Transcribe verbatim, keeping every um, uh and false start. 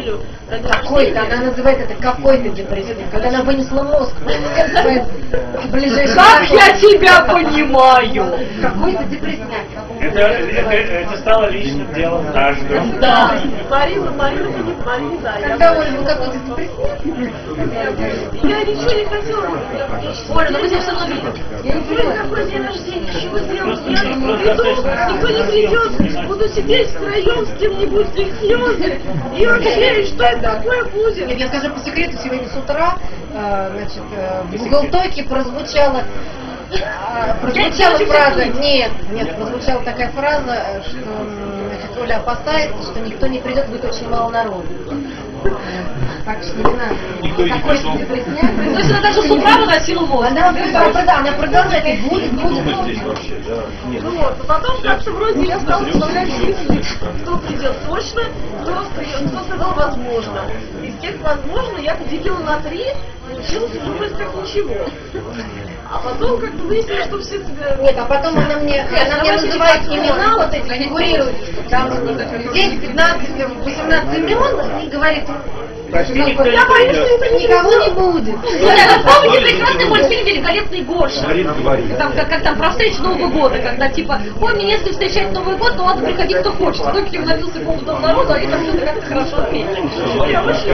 неделю. Какой-то, она называет это какой-то депрессией, когда она вынесла мозг. Как я тебя понимаю? Какой-то депрессия. Это, это, это стало личным делом каждого. Да. Марина, Марина, не Марина. Когда Ольга какой-то депрессия? Я ничего не хотела. Оля, ну мы тебя все равно видим. Я не понимаю, какой день рождения, чего сделать? Я не приду, никто не придет. Буду сидеть втроем с кем-нибудь, лить слезы. И вообще, что это такое будет? Нет, я скажу по секрету, сегодня с утра, э, значит, э, в Google Токе прозвучала, э, прозвучала фраза, нет, нет, прозвучала такая фраза, что значит, Оля опасается, что никто не придет, будет очень мало народу. Так что не надо. Никто не пришел. То есть она даже с утра выносила мозг. Она, она, она продолжает, и будет, будет. Здесь вообще, да. Нет. Ну вот, а потом как-то вроде я стала составлять списки, кто придет точно, кто, кто сказал возможно. Из тех возможно я поделила на три, получилось вроде как ничего. А потом как-то выяснилось, что все тебя... Нет, а потом она мне, она мне называет имена, вот эти фигурируют, там десять, пятнадцать, восемнадцать имен, и говорит, я боюсь, что никого не будет. Вы помните прекрасный мультфильм «Великолепный Гоша»? Там, как, как там про встречу Нового года, когда типа, ой, мне если встречать Новый год, то ладно, приходи кто хочет. В итоге явился полный дом народу, а они там что-то как-то хорошо отметили.